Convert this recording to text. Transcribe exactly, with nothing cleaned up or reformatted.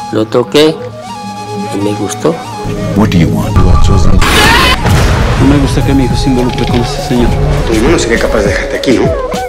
Lo toqué y me gustó. What do you want? No me gusta que mi hijo se involucre con ese señor. Pues yo no sería capaz de dejarte aquí, ¿no?